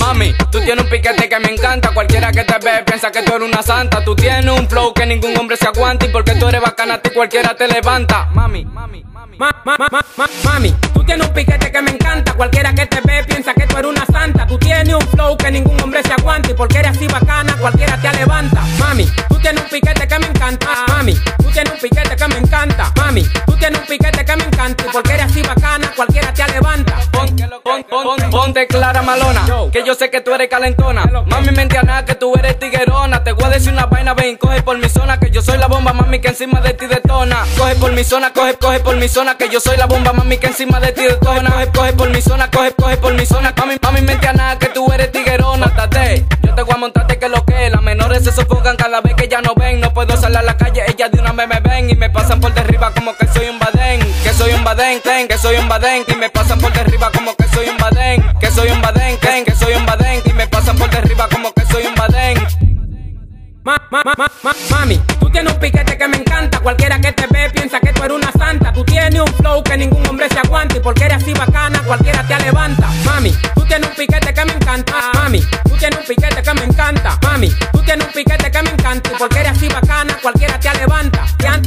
Mami, tú tienes un piquete que me encanta. Cualquiera que te ve piensa que tú eres una santa. Tú tienes un flow que ningún hombre se aguanta. Y porque tú eres bacana, a ti cualquiera te levanta. Mami, tú tienes un piquete que me encanta. Cualquiera que te ve piensa que tú eres una santa. Tú tienes un flow que ningún hombre se aguanta. Y porque eres así bacana, cualquiera te levanta. Mami, tú tienes un piquete que me encanta. Mami, tú tienes un piquete que me encanta. Mami, tú tienes un piquete que me encanta. Y porque eres así bacana, cualquiera te levanta. Ponte clara malona, que yo sé que tú eres calentona. Mami, mente a nada que tú eres tiguerona. Te voy a decir una vaina, ven, coge por mi zona. Que yo soy la bomba, mami, que encima de ti detona. Coge por mi zona, coge por mi zona. Que yo soy la bomba, mami, que encima de ti detona. Coge por mi zona, coge por mi zona. Mami, mente a nada que tú eres tiguerona. Tate, yo te voy a montarte que lo que. Las menores se sofocan cada vez que ya no ven. No puedo salir a la calle, ellas de una vez me ven. Y me pasan por derriba como que soy un badén. Que soy un badén, que soy un badén. Y me pasan por derriba como que soy un badén. Que soy un badén, que soy un badén. Y me pasan por derriba como que soy un badén. Mami, tú tienes un piquete que me encanta. Cualquiera que te ve piensa que tú eres una santa. Tú tienes un flow que ningún hombre se aguanta. Y porque eres así bacana, cualquiera te levanta. Mami, tú tienes un piquete que me encanta. Mami, tú tienes un piquete que me encanta. Mami, tú tienes un piquete que me encanta. Y porque eres así bacana, cualquiera te levanta.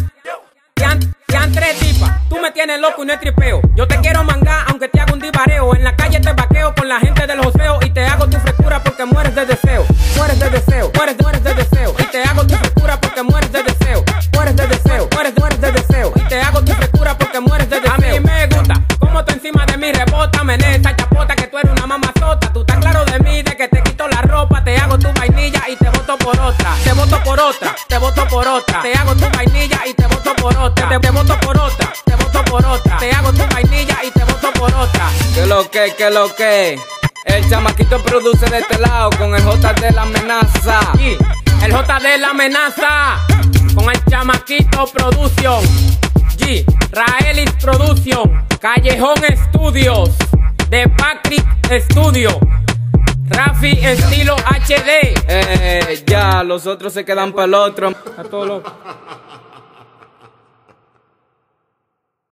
Tres tipas, tú me tienes loco y no es tripeo. Yo te quiero mangar aunque te haga un divareo. En la calle te vaqueo con la gente del joseo. Y te hago tu frescura porque mueres de deseo. Mueres de deseo, mueres de deseo. Y te hago tu frescura porque mueres de deseo. Mueres de deseo, mueres de deseo. Y te hago tu frescura porque mueres de deseo. A mí me gusta como tú encima de mí rebota. Mené esa chapota que tú eres una mamazota. Tú estás claro de mí, de que te quito la ropa. Te hago tu vainilla y te boto por otra. Te boto por otra, te boto por otra. Te hago tu vainilla y te boto por otra. Te boto por otra, te boto por otra. Te hago tu vainilla y te boto por otra. ¿Qué lo que? El chamaquito produce de este lado con el J de la amenaza. Sí, el J de la amenaza con el chamaquito production. G, Raelis Production, Callejón Studios, de Patrick Studio, Rafi estilo HD. Ya, los otros se quedan para el otro. A todos los